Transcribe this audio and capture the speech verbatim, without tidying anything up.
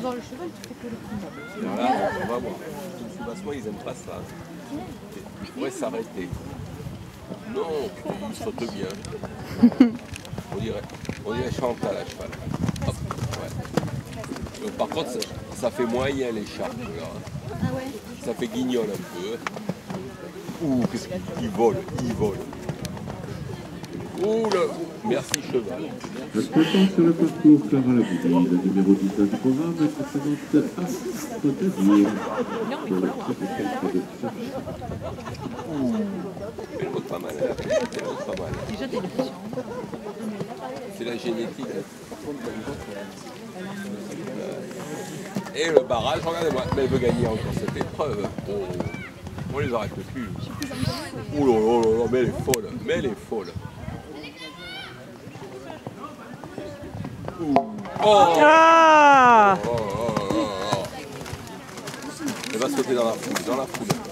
voir le cheval, tu fais que le coup. Voilà, on va voir. Soubassement, ils n'aiment pas ça. Ils pourraient s'arrêter. Non, ils sautent bien. On dirait, on dirait Chantal à cheval. Hop, ouais. Donc, par contre, ça, ça fait moyen l'écharpe là. Ah ouais. Ça fait guignol un peu. Ouh, qu'est-ce qu'il vole, il vole. Ouh là, merci cheval. Exploitant sur le parcours Clara Laboudie, le numéro dix-neuf du programme se présente à Côte-d'Azur. Elle monte pas mal, elle monte pas mal. Déjà, t'as une pression. C'est la génétique. Et le barrage, regardez-moi, mais elle veut gagner encore cette épreuve. Oh, on les arrête plus. Oh là là là là, mais elle est folle, mais elle est folle. Oh, Ah oh, oh, oh, oh. Elle va sauter dans la foule, dans la foule.